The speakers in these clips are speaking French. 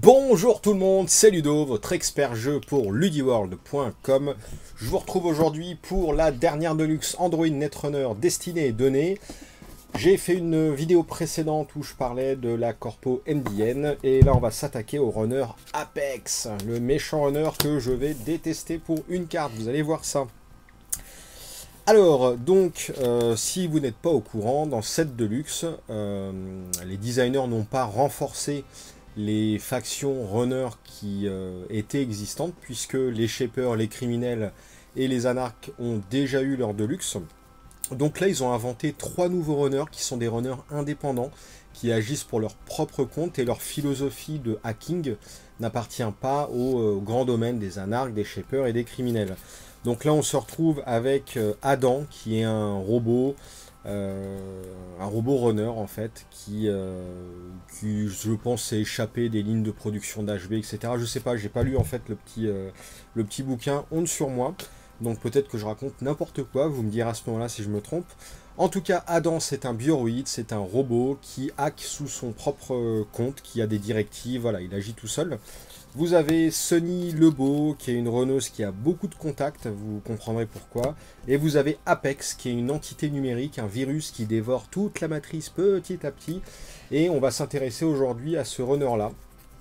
Bonjour tout le monde, c'est Ludo, votre expert jeu pour ludiworld.com. Je vous retrouve aujourd'hui pour la dernière Deluxe Android Netrunner destinée et donnée. J'ai fait une vidéo précédente où je parlais de la corpo NBN et là on va s'attaquer au runner Apex, le méchant runner que je vais détester pour une carte, vous allez voir ça. Alors, donc, si vous n'êtes pas au courant, dans cette Deluxe, les designers n'ont pas renforcé les factions runners qui étaient existantes, puisque les shapers, les criminels et les anarches ont déjà eu leur Deluxe. Donc là, ils ont inventé 3 nouveaux runners qui sont des runners indépendants, qui agissent pour leur propre compte, et leur philosophie de hacking n'appartient pas au grand domaine des anarches, des shapers et des criminels. Donc là, on se retrouve avec Adam, qui est un robot runner en fait, qui je pense s'est échappé des lignes de production d'HB, etc. Je sais pas, j'ai pas lu en fait le petit bouquin Honte sur moi, donc peut-être que je raconte n'importe quoi, vous me direz à ce moment-là si je me trompe. En tout cas, Adam, c'est un bioroïde, c'est un robot qui hack sous son propre compte, qui a des directives, voilà, il agit tout seul. Vous avez Sunny Lebeau, qui est une runneuse qui a beaucoup de contacts, vous comprendrez pourquoi. Et vous avez Apex, qui est une entité numérique, un virus qui dévore toute la matrice petit à petit. Et on va s'intéresser aujourd'hui à ce runner-là,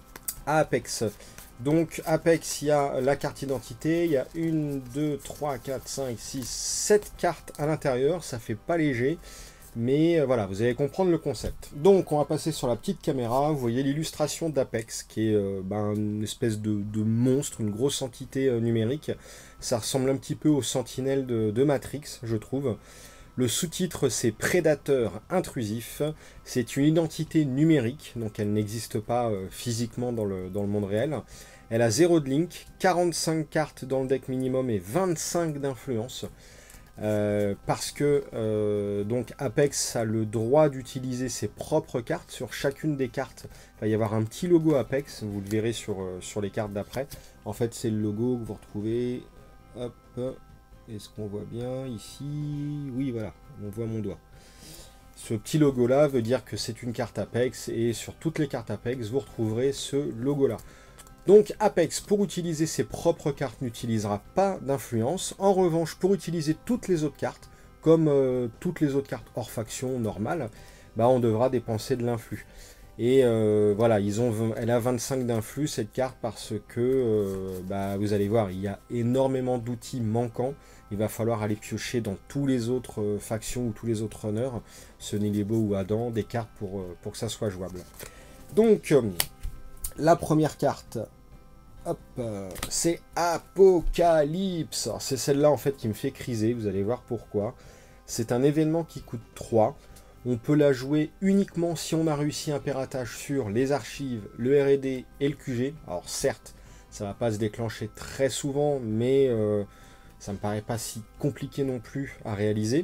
à Apex. Donc Apex, il y a la carte identité, il y a 1, 2, 3, 4, 5, 6, 7 cartes à l'intérieur, ça fait pas léger. Mais voilà, vous allez comprendre le concept. Donc, on va passer sur la petite caméra. Vous voyez l'illustration d'Apex, qui est une espèce de monstre, une grosse entité numérique. Ça ressemble un petit peu aux sentinelles de Matrix, je trouve. Le sous-titre, c'est Prédateur intrusif. C'est une identité numérique, donc elle n'existe pas physiquement dans le monde réel. Elle a 0 de link, 45 cartes dans le deck minimum et 25 d'influence. Parce que donc Apex a le droit d'utiliser ses propres cartes. Sur chacune des cartes, il va y avoir un petit logo Apex, vous le verrez sur les cartes d'après. En fait, c'est le logo que vous retrouvez. Hop, est-ce qu'on voit bien ici? Oui, voilà, on voit mon doigt. Ce petit logo là veut dire que c'est une carte Apex, et sur toutes les cartes Apex, vous retrouverez ce logo là. Donc Apex, pour utiliser ses propres cartes, n'utilisera pas d'influence. En revanche, pour utiliser toutes les autres cartes, comme toutes les autres cartes hors faction normales, bah, on devra dépenser de l'influx. Et voilà, elle a 25 d'influx cette carte, parce que bah, vous allez voir, il y a énormément d'outils manquants. Il va falloir aller piocher dans tous les autres factions ou tous les autres runners, Sunny Lebeau ou Adam, des cartes pour que ça soit jouable. Donc, la première carte, c'est Apocalypse. C'est celle-là en fait qui me fait criser, vous allez voir pourquoi. C'est un événement qui coûte 3. On peut la jouer uniquement si on a réussi un piratage sur les archives, le R&D et le QG. Alors certes, ça va pas se déclencher très souvent, mais ça me paraît pas si compliqué non plus à réaliser.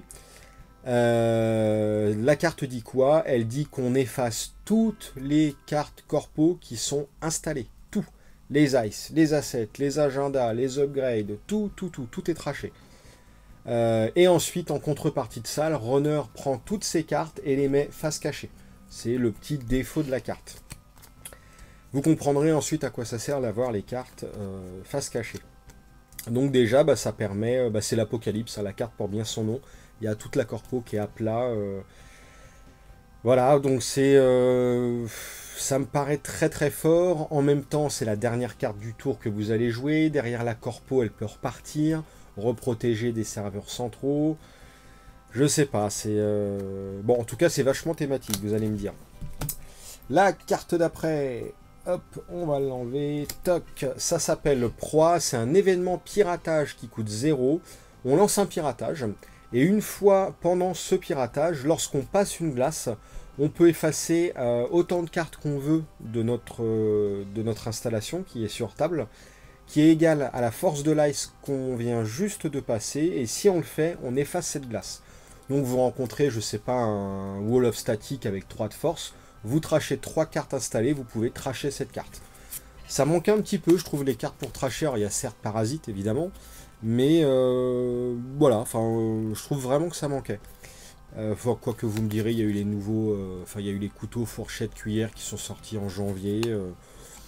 La carte dit quoi? Elle dit qu'on efface toutes les cartes corpo qui sont installées. Tout. Les ice, les assets, les agendas, les upgrades, tout est traché. Et ensuite, en contrepartie de ça, le runner prend toutes ces cartes et les met face cachée. C'est le petit défaut de la carte. Vous comprendrez ensuite à quoi ça sert d'avoir les cartes face cachée. Donc déjà, bah, ça permet, c'est l'apocalypse, la carte porte bien son nom. Il y a toute la corpo qui est à plat. Voilà, donc c'est... ça me paraît très très fort. En même temps, c'est la dernière carte du tour que vous allez jouer. Derrière la corpo, elle peut repartir, reprotéger des serveurs centraux. Je sais pas, c'est... Bon, en tout cas, c'est vachement thématique, vous allez me dire. La carte d'après... Hop, on va l'enlever. Toc, ça s'appelle Proie. C'est un événement piratage qui coûte 0. On lance un piratage. Et une fois pendant ce piratage, lorsqu'on passe une glace, on peut effacer autant de cartes qu'on veut de notre installation qui est sur table, qui est égale à la force de l'ice qu'on vient juste de passer. Et si on le fait, on efface cette glace. Donc vous rencontrez, je sais pas, un wall of static avec 3 de force. Vous trachez 3 cartes installées, vous pouvez tracher cette carte. Ça manque un petit peu, je trouve, les cartes pour tracher. Alors, il y a certes Parasite, évidemment, mais voilà, enfin, je trouve vraiment que ça manquait. Quoi que vous me direz, il y a eu les nouveaux, il y a eu les couteaux, fourchettes, cuillères qui sont sortis en janvier.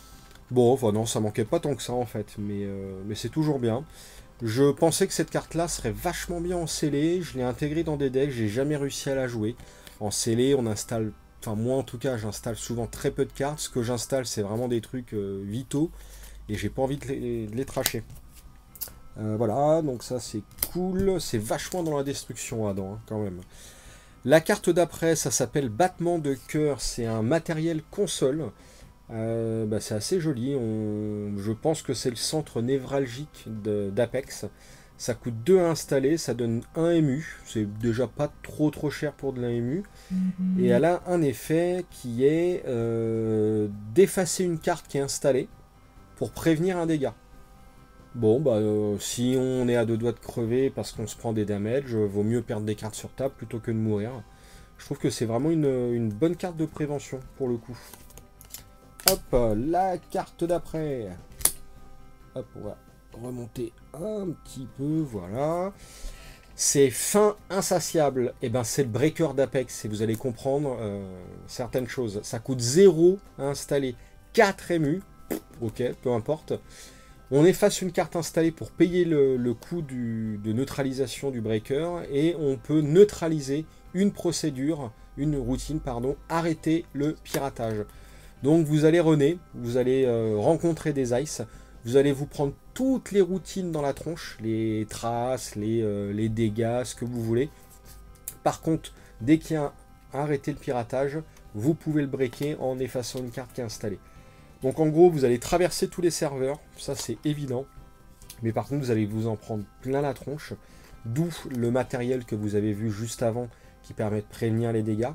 Bon, enfin non, ça manquait pas tant que ça en fait, mais c'est toujours bien. Je pensais que cette carte-là serait vachement bien en scellé, je l'ai intégrée dans des decks, j'ai jamais réussi à la jouer. En scellé, on installe, enfin moi en tout cas, j'installe souvent très peu de cartes, ce que j'installe c'est vraiment des trucs vitaux, et j'ai pas envie de les tracher. Voilà, donc ça c'est cool, c'est vachement dans la destruction Adam, hein, quand même. La carte d'après, ça s'appelle Battement de cœur, c'est un matériel console. Bah, c'est assez joli, je pense que c'est le centre névralgique d'Apex. Ça coûte 2 à installer, ça donne 1 ému, c'est déjà pas trop cher pour de l'EMU. Et elle a un effet qui est d'effacer une carte qui est installée pour prévenir un dégât. Bon, bah si on est à deux doigts de crever parce qu'on se prend des damages, vaut mieux perdre des cartes sur table plutôt que de mourir. Je trouve que c'est vraiment une bonne carte de prévention pour le coup. Hop, la carte d'après. Hop, on va remonter un petit peu, voilà. C'est fin insatiable. Et ben c'est le breaker d'Apex et vous allez comprendre certaines choses. Ça coûte 0 à installer, 4 émus. Ok, peu importe. On efface une carte installée pour payer le coût de neutralisation du breaker et on peut neutraliser une procédure, une routine, pardon, arrêter le piratage. Donc vous allez runner, vous allez rencontrer des ice, vous allez vous prendre toutes les routines dans la tronche, les traces, les dégâts, ce que vous voulez. Par contre, dès qu'il y a arrêté le piratage, vous pouvez le breaker en effaçant une carte qui est installée. Donc en gros, vous allez traverser tous les serveurs, ça c'est évident. Mais par contre, vous allez vous en prendre plein la tronche. D'où le matériel que vous avez vu juste avant qui permet de prévenir les dégâts.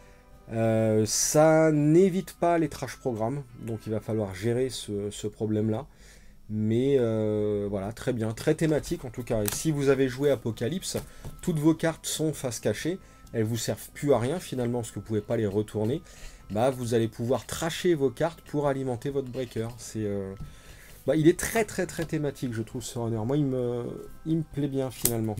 Ça n'évite pas les trash programmes, donc il va falloir gérer ce problème-là. Mais voilà, très bien, très thématique en tout cas. Et si vous avez joué Apocalypse, toutes vos cartes sont face cachée. Elles vous servent plus à rien finalement, parce que vous ne pouvez pas les retourner. Bah, vous allez pouvoir trasher vos cartes pour alimenter votre breaker. Bah, il est très thématique, je trouve, ce runner. Moi, il me plaît bien finalement.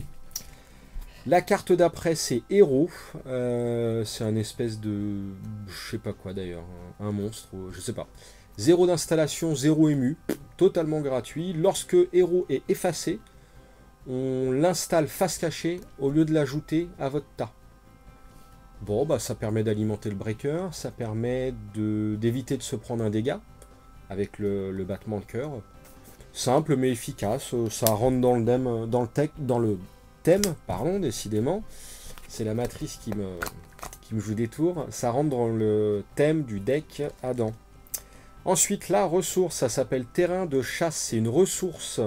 La carte d'après, c'est Héros. C'est un espèce de... je sais pas quoi d'ailleurs. Un monstre, je sais pas. 0 d'installation, 0 ému. Totalement gratuit. Lorsque Héros est effacé, on l'installe face cachée au lieu de l'ajouter à votre tas. Bon, bah ça permet d'alimenter le breaker, ça permet d'éviter de se prendre un dégât avec le battement de cœur. Simple mais efficace, ça rentre dans le thème, pardon, décidément. C'est la matrice qui me joue des tours. Ça rentre dans le thème du deck Adam. Ensuite, la ressource, ça s'appelle Terrain de chasse. C'est une ressource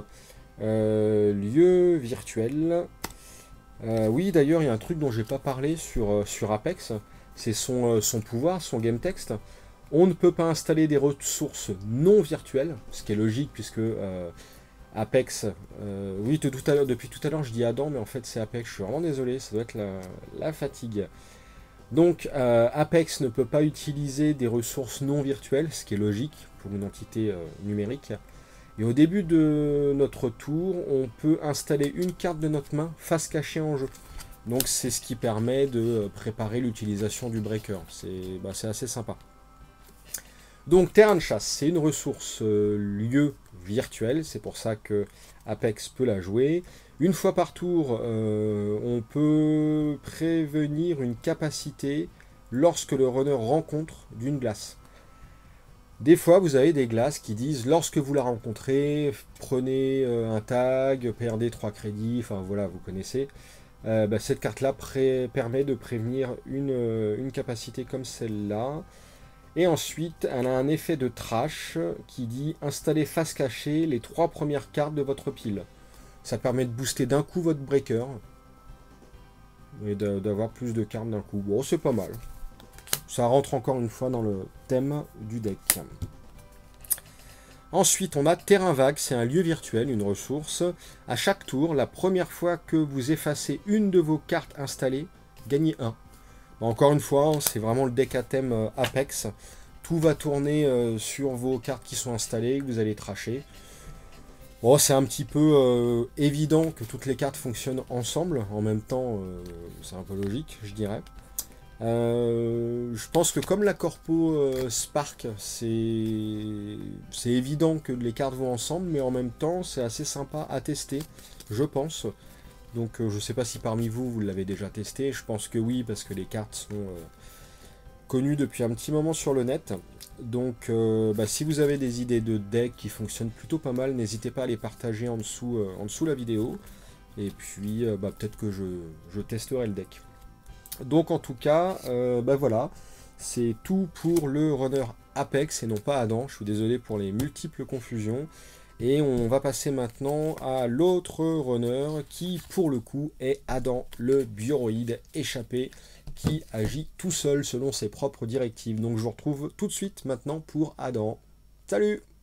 lieu virtuel. Oui, d'ailleurs, il y a un truc dont j'ai pas parlé sur Apex. C'est son pouvoir, son game text. On ne peut pas installer des ressources non virtuelles, ce qui est logique puisque Apex... oui, depuis tout à l'heure, je dis Adam, mais en fait, c'est Apex. Je suis vraiment désolé, ça doit être la fatigue. Donc, Apex ne peut pas utiliser des ressources non virtuelles, ce qui est logique pour une entité numérique. Et au début de notre tour, on peut installer une carte de notre main face cachée en jeu. Donc c'est ce qui permet de préparer l'utilisation du breaker. C'est assez sympa. Donc terrain de chasse, c'est une ressource lieu virtuel. C'est pour ça que Apex peut la jouer. Une fois par tour, on peut prévenir une capacité lorsque le runner rencontre d'une glace. Des fois, vous avez des glaces qui disent, lorsque vous la rencontrez, prenez un tag, perdez 3 crédits, enfin voilà, vous connaissez. Bah, cette carte-là permet de prévenir une capacité comme celle-là. Et ensuite, elle a un effet de trash qui dit, installez face cachée les 3 premières cartes de votre pile. Ça permet de booster d'un coup votre breaker. Et d'avoir plus de cartes d'un coup. Bon, c'est pas mal. Ça rentre encore une fois dans le thème du deck. Ensuite, on a Terrain Vague, c'est un lieu virtuel, une ressource. À chaque tour, la première fois que vous effacez une de vos cartes installées, gagnez 1. Encore une fois, c'est vraiment le deck à thème Apex. Tout va tourner sur vos cartes qui sont installées, que vous allez tracher. Bon, c'est un petit peu évident que toutes les cartes fonctionnent ensemble. En même temps, c'est un peu logique, je dirais. Je pense que comme la corpo Spark, c'est c'est évident que les cartes vont ensemble, mais en même temps, c'est assez sympa à tester, je pense. Donc je sais pas si parmi vous, vous l'avez déjà testé, je pense que oui, parce que les cartes sont connues depuis un petit moment sur le net. Donc si vous avez des idées de deck qui fonctionnent plutôt pas mal, n'hésitez pas à les partager en dessous la vidéo. Et puis peut-être que je testerai le deck. Donc en tout cas, voilà, c'est tout pour le runner Apex et non pas Adam. Je suis désolé pour les multiples confusions. Et on va passer maintenant à l'autre runner qui, pour le coup, est Adam, le bioroïde échappé qui agit tout seul selon ses propres directives. Donc je vous retrouve tout de suite maintenant pour Adam. Salut!